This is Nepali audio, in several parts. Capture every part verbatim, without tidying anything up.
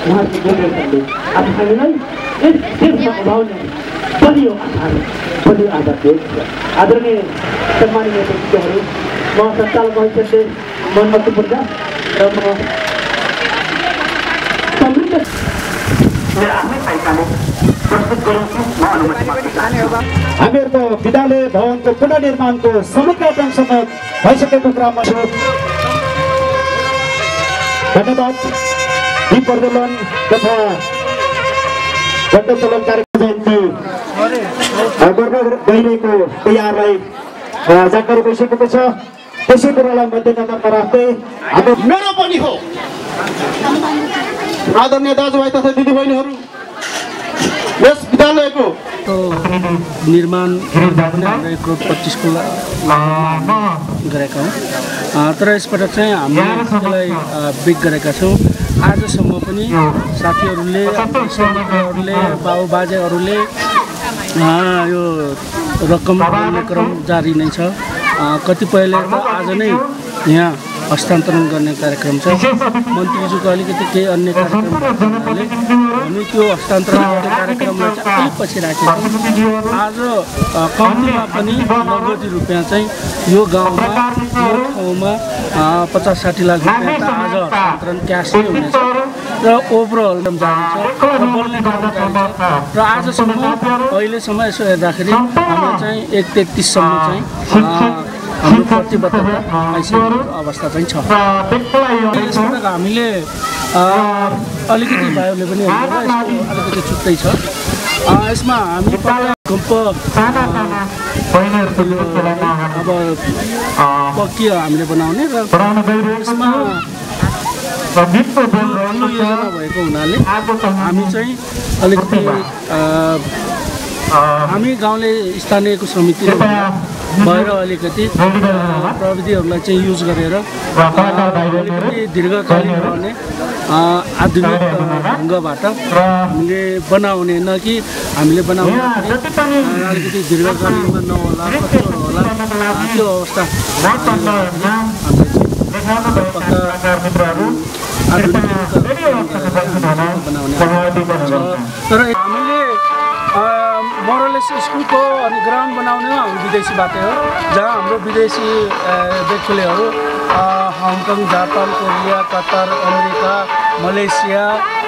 उहाँको जेनेरेसनले आज हामीलाई यस देशमा उभाउने बलियो आधार बलियो आधार दिएको छ। आदरणीय सम्मानीय व्यक्तिहरू, म सञ्चालक महोदयले मोहम्मद सुपुर्जा र म समृद्ध मेरो आफ्नै तरिकाले प्रस्तुत गराउँछु। म अनुमति माग्छु। हामीहरूको विद्यालय भवनको पुनर्निर्माणको समग्र समेत भइसकेको क्रममा छु। धन्यवाद। दीप प्रज्वलन तथा घण्टोत्तोलन कार्यक्रम जयन्ती गर्न गइरहेको तयारलाई जानकारी भइसकेको छ। त्यसै कुरालाई मध्यनजरमा राख्दै हाम्रो मेरो पनि हो आदरणीय दाजुभाइ तथा दिदीबहिनीहरू, यस विद्यालयको निर्माण एक करोड पच्चिसको गरेका हौँ। तर यसबाट चाहिँ हामीले त्यसलाई बिग गरेका छौँ। आजसम्म पनि साथीहरूले श्रमिकहरूले बाबुबाजेहरूले यो रकम दिने क्रम जारी नै छ। कतिपयले त आज नै यहाँ हस्तान्तरण गर्ने कार्यक्रम छ। मन्त्रीज्यूको अलिकति केही अन्य कार्यक्रम हुनाले हामी त्यो हस्तान्तरण गर्ने कार्यक्रमलाई चाहिँ अलिक पछि राखेको छौँ। आज कम्तीमा पनि नगदी रुपियाँ चाहिँ यो गाउँमा यो ठाउँमा पचास साठी लाख रुपियाँ त आज हस्तान्तरण क्यास नै हुनेछ र ओभरअल जारी छ र बोल्ने क्रम जारी छ। र आजसम्म अहिलेसम्म यसो हेर्दाखेरि हाम्रो चाहिँ एक तेत्तिससम्म चाहिँ हाम्रो प्रतिबद्धता आइसकेको अवस्था चाहिँ छ। यसबाट हामीले अलिकति भाइहरूले पनि अलिकति छुट्टै छ। यसमा हामी अब पक्की हामीले बनाउने र यसमा योजना भएको हुनाले हामी चाहिँ अलिकति हामी गाउँले स्थानीयको समिति भएर अलिकति प्रविधिहरूलाई चाहिँ युज गरेर अलिकति दीर्घकालीन रहने आधुनिक ढङ्गबाट हामीले बनाउने, न कि हामीले बनाउने अलिकति दीर्घकालीनमा नहोला कतिवटा होला त्यो अवस्था आधुनिक बनाउने तर हामीले मोरलेस स्कुलको अनि ग्राउन्ड बनाउने हामी विदेशीबाटै हो, जहाँ हाम्रो विदेशी व्यक्तिहरू Hong Kong, Japan, Korea, Qatar, America, Malaysia,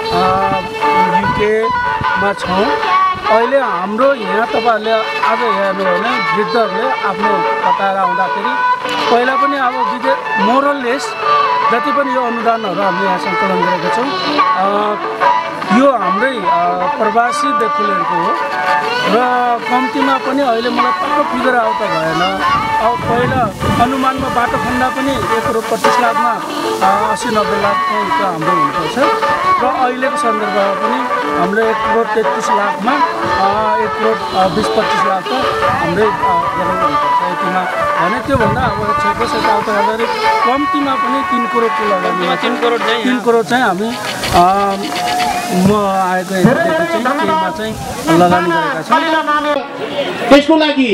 युकेमा छौँ। अहिले हाम्रो यहाँ तपाईँहरूले आज हेर्नु हो भने वृद्धहरूले आफ्नो कतार आउँदाखेरि पहिला पनि अब विदेश मोरलेस जति पनि यो अनुदानहरू हामीले यहाँ सङ्कलन गरेका छौँ यो हाम्रै प्रवासी व्यक्तिहरूको हो र कम्तीमा पनि अहिले मलाई पक्का फिगर आउट भएन। अब पहिला अनुमानमा बाटो खन्दा पनि एक करोड पच्चिस लाखमा असी नब्बे लाख चाहिँ हाम्रो हुनुपर्छ र अहिलेको सन्दर्भमा पनि हाम्रो एक करोड तेत्तिस लाखमा एक करोड बिस पच्चिस लाख त हाम्रै गराउनु हुनुपर्छ यतिमा भने। त्योभन्दा अब छेको सेट आउट गर्दाखेरि कम्तीमा पनि तिन करोडको लगानीमा तिन करोड चाहिँ तिन करोड चाहिँ हामी म आएको हेर्दाखेरि चाहिँ केहीमा चाहिँ लगानी गरेका छौँ। त्यसको लागि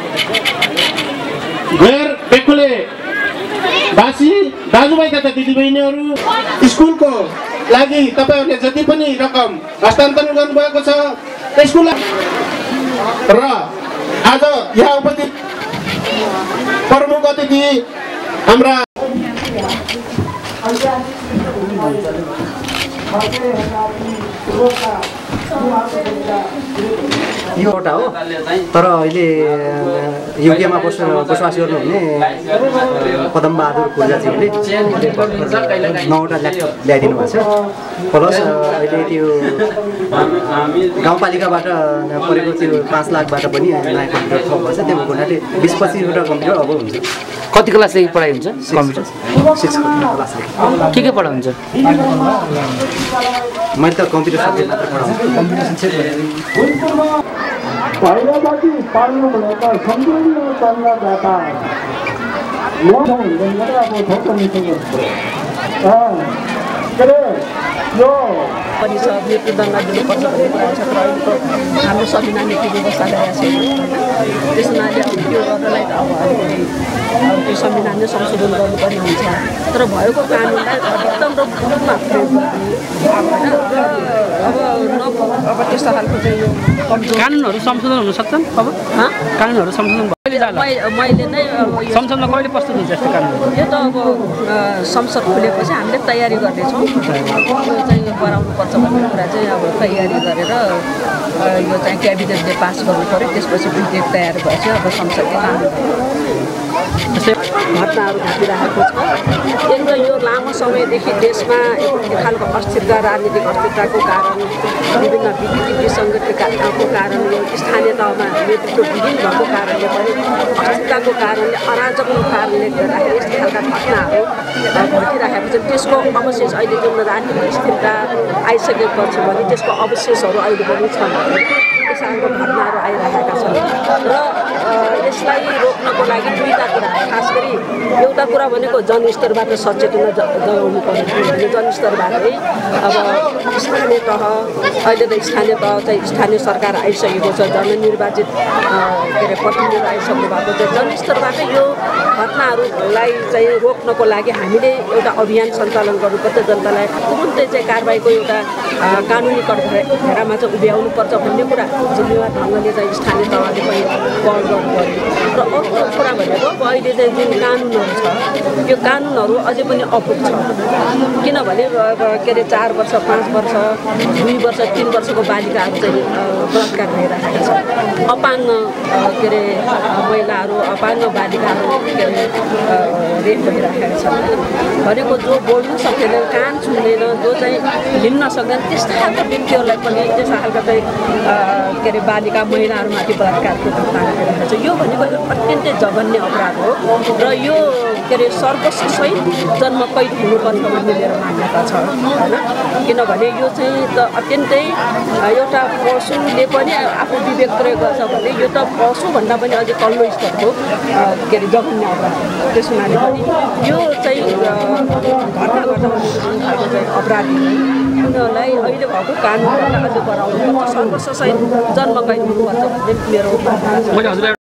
गैर बेकुले बासी दाजुभाइ तथा दिदीबहिनीहरू स्कुलको लागि तपाईँहरूले जति पनि रकम हस्तान्तरण गर्नुभएको छ त्यसको लागि र आज यहाँ उपस्थित प्रमुख अतिथि हाम्रा यो एउटा हो, तर अहिले युकेमा बस बसोबास गर्नुहुने पदमबहादुर पूर्जाजीले नौवटा ल्यापटप ल्याइदिनु भएको छ। प्लस अहिले त्यो गाउँपालिकाबाट परेको त्यो पाँच लाखबाट पनि नयाँ कम्प्युटर थप भएछ। त्यो हुनाले बिस पच्चिसवटा कम्प्युटर अब हुन्छ। कति क्लासदेखि पढाइ हुन्छ कम्प्युटर? सिक्स क्लासदेखि। के के पढाउँछ? मैले त कम्प्युटर सब्जेक्ट मात्र पढाउँछु। कम्प्युटर सब्जेक्ट पहिलादेखि पाल्नु भनेको सम्पूर्ण चल्न जाता म हुँदैन अब ठोक्क निस्केको के अरे यो परिषदले दङ्गा दिनुपर्छ भन्ने कुरा छ। तर अहिलेको हाम्रो संविधानले के व्यवस्था गरेका छैन त्यस हुनाले अब त्यो गर्नलाई त अब अलिकति अब त्यो संविधानले संशोधन गर्नुपर्ने हुन्छ। तर भएको कानुनलाई अधिकतम रूपमा प्रयोग गर्ने होइन कानुनहरू संशोधन हुन सक्छन् अब कानुनहरू संशोधन कहिले जाला मैले नै संसदमा कहिले प्रस्तुत हुन्छ यस्तो कानुन यो त अब संसद खुलेपछि हामीले तयारी गर्नेछौँ यो चाहिँ गराउनुपर्छ भन्ने कुरा चाहिँ अब तयारी गरेर यो चाहिँ क्याबिनेटले पास गर्नु पऱ्यो त्यसपछि विधेयक तयार भएपछि अब संसदले कानुन घटनाहरू घटिरहेको छ एक त यो लामो समयदेखि देशमा एक खालको अस्थिरता राजनीतिक अस्थिरताको कारण विभिन्न विकृति विसङ्गतिको कारण यो स्थानीय तहमा नेतृत्वविहीन भएको कारणले पनि अस्थिरताको कारणले अराजकको कारणले गर्दाखेरि यस्तो खालका घटनाहरू घटिरहेको छ त्यसको अवशेष अहिले जुन राजनीतिक स्थिरता आइसकेको छ भने त्यसको अवशेषहरू अहिले पनि छन् त्यस खालको घटनाहरू आइरहेका छन् र यसलाई रोक्नको लागि दुईवटा कुरा खास गरी एउटा कुरा भनेको जनस्तरबाट सचेतना जगाउनु पर्यो भने जनस्तरबाटै अब स्थानीय तह अहिले त स्थानीय तह चाहिँ स्थानीय सरकार आइसकेको छ जननिर्वाचित के अरे प्रतिनिधिहरू आइसक्नु भएको छ जनस्तरबाटै यो घटनाहरूलाई चाहिँ रोक्नको लागि हामीले एउटा अभियान सञ्चालन गर्नुपर्छ जनतालाई तुरुन्तै चाहिँ कारबाहीको एउटा कानुनी कठघरामा चाहिँ उभ्याउनुपर्छ भन्ने कुरा जिम्मेवार ढङ्गले चाहिँ स्थानीय तहले पनि पहल गर्नु पर्यो र अर्को कुरा भनेको अहिले चाहिँ जुन कानुनहरू छ यो कानुनहरू अझै पनि अपुग छ किनभने के अरे चार वर्ष पाँच वर्ष दुई वर्ष तिन वर्षको बालिकाहरू चाहिँ बलात्कार भइरहेका छन् अपाङ्ग के अरे महिलाहरू अपाङ्ग बालिकाहरू के अरे रेप भइरहेका छन् भनेको जो बोल्नु सक्दैन कान सुन्दैन जो चाहिँ हिँड्न सक्दैन त्यस्तो खालको व्यक्तिहरूलाई पनि त्यस्तो खालको चाहिँ के अरे बालिका महिलाहरूमाथि बलात्कारको घटना भइरहेको छ यो भनेको अत्यन्तै जघन्य अपराध हो र यो के अरे सर्वस्वसहित जन्म कैद हुनुपर्छ भन्ने मेरो मान्यता छ होइन किनभने यो चाहिँ त अत्यन्तै एउटा पशुले पनि आफू विवेक प्रयोग गर्छ भने यो त पशुभन्दा पनि अझै तल्लो स्तरको के अरे जघन्य अपराध त्यस हुनाले पनि यो चाहिँ घटना घटाउने खालको चाहिँ अपराधी उनीहरूलाई अहिले भएको कानुनबाट अझै बढाउनुपर्छ सर्वस्वसहित जन्म कैद हुनुपर्छ भन्ने मेरो